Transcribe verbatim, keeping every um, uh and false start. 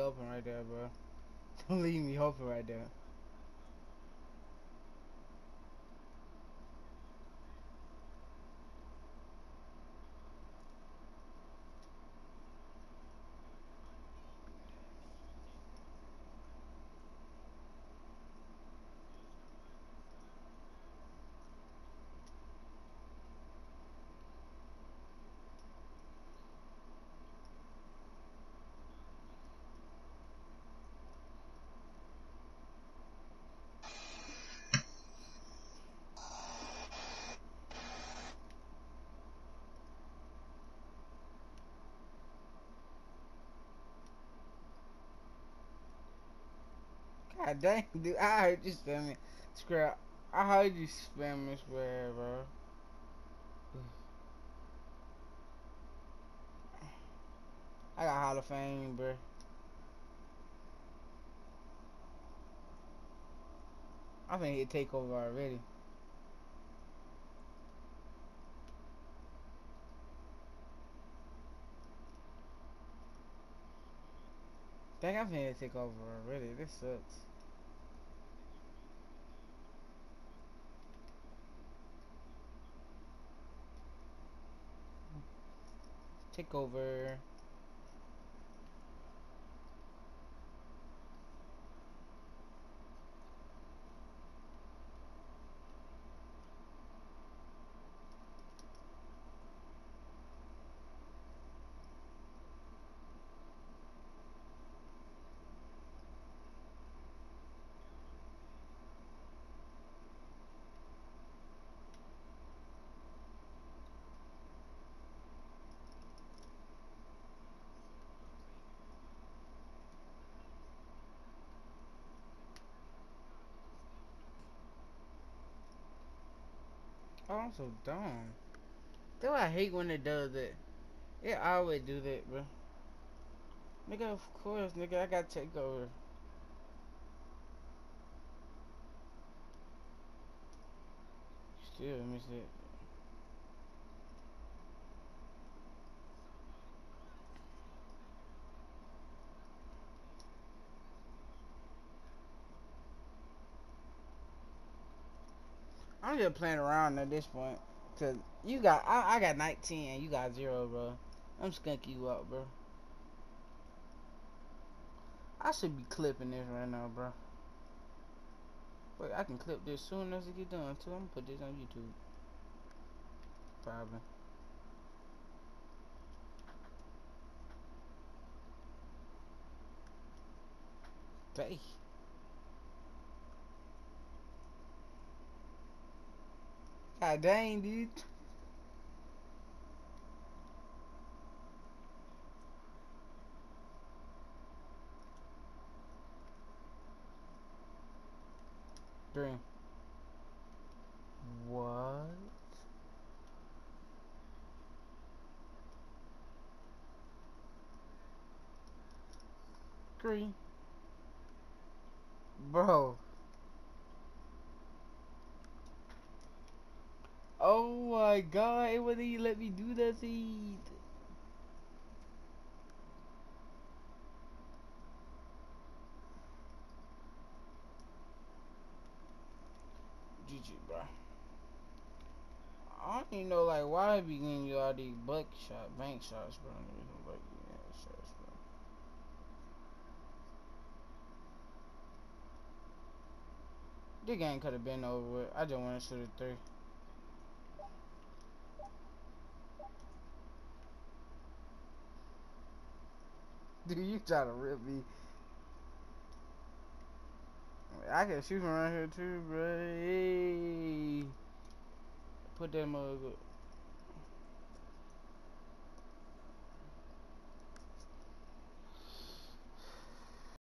open right there, bro. Don't leave me open right there. God dang, dude, I heard you spamming. Scrap. I heard you spamming swear, bro. I got Hall of Fame, bro. I think he'd take over already. Dang, I think he'd take over already. This sucks. Take over. Oh, I'm so dumb. That's why I hate when it does that. It always do that, bro. Nigga, of course, nigga, I got take over. Still miss it. I'm just playing around at this point. Cause you got, I, I got nineteen and you got zero, bro. I'm skunking you up, bro. I should be clipping this right now, bro. Wait, I can clip this soon as it get done, too. I'm gonna put this on YouTube. Probably. Dang. God dang, dude. Green. What? Green. Bro. Oh my god, it wouldn't even let me do that seed. G G, bro. I don't even know, like, why I be getting you all these buck shot, bank shots, bro. Like, yeah, shots, bro. This game could have been over with. I just want to shoot a three. Dude, you try to rip me. I can shoot from around here too, bro. Hey. Put that mug up.